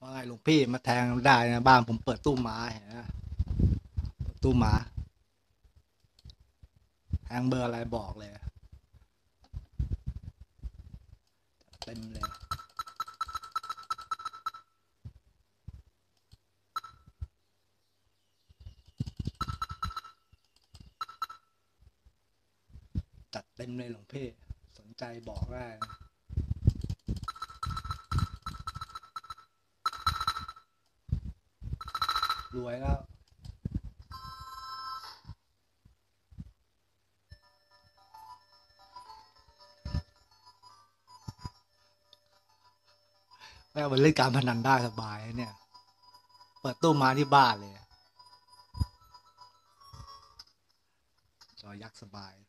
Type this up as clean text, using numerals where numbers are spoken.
ว่าไงหลวงพี่มาแทงได้นะบ้านผมเปิดตู้หมาเห็นไหมตู้หมาแทงเบอร์อะไรบอกเลยเต็มเลยจัดเต็มเลยหลวงพี่สนใจบอกได้นะรวยแล้วแม่งไปเล่นการพนันได้สบายเนี่ยเปิดตู้หมาที่บ้านเลยจอยักษ์สบาย